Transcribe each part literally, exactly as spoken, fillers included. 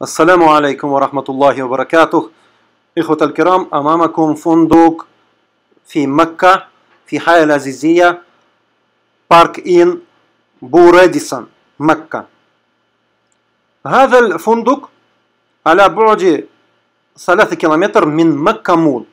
السلام عليكم ورحمة الله وبركاته. إخوة الكرام، أمامكم فندق في مكة في حي العزيزية، بارك إن بو راديسون مكة. هذا الفندق على بعد ثلاثة كيلومتر من مكة مول،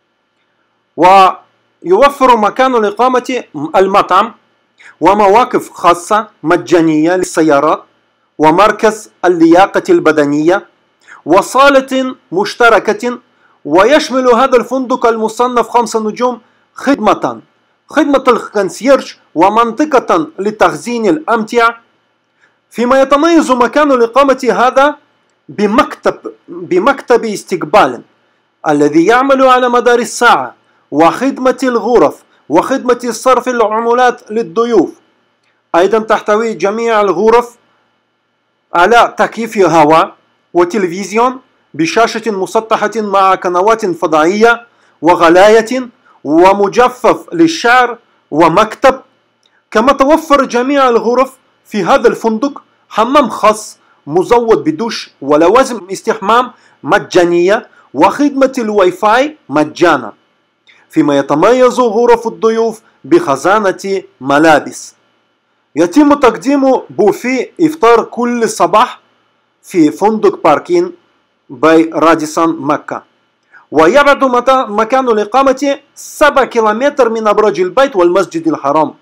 ويوفر مكان الإقامة المطعم ومواقف خاصة مجانية للسيارات ومركز اللياقة البدنية وصالة مشتركة. ويشمل هذا الفندق المصنف خمسة نجوم خدمة خدمة الكونسيرج ومنطقة لتخزين الأمتعة، فيما يتميز مكان الإقامة هذا بمكتب بمكتب استقبال الذي يعمل على مدار الساعة، وخدمة الغرف وخدمة صرف العملات للضيوف. أيضا تحتوي جميع الغرف على تكييف هواء وتلفزيون بشاشة مسطحة مع قنوات فضائية وغلاية ومجفف للشعر ومكتب. كما توفر جميع الغرف في هذا الفندق حمام خاص مزود بدوش ولوازم استحمام مجانية وخدمة الواي فاي مجانا، فيما يتميز غرف الضيوف بخزانة ملابس. يتم تقديم بوفيه إفطار كل صباح في فندق باركين باي راديسون مكة، ويبعد مكان الإقامة سبعة كيلومتر من أبراج البيت والمسجد الحرام.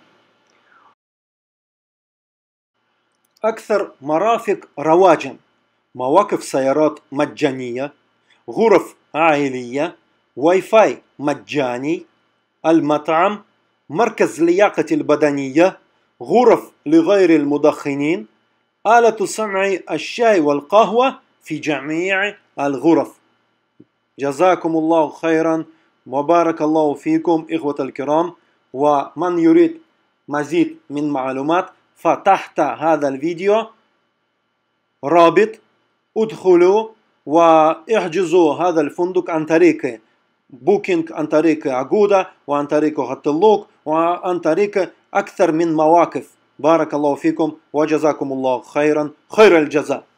أكثر مرافق رواجا، مواقف سيارات مجانية، غرف عائلية، واي فاي مجاني، المطعم، مركز لياقة البدنية، غرف لغير المدخنين، آلة صنع الشاي والقهوة في جميع الغرف. جزاكم الله خيرا وبارك الله فيكم إخوة الكرام. ومن يريد مزيد من معلومات فتحت هذا الفيديو رابط، ادخلوا واحجزوا هذا الفندق عن طريق بوكينج، عن طريق أجودا، وعن طريق هوتلوك، وعن طريق أكثر من مواقف. بارك الله فيكم وجزاكم الله خيرا خير الجزاء.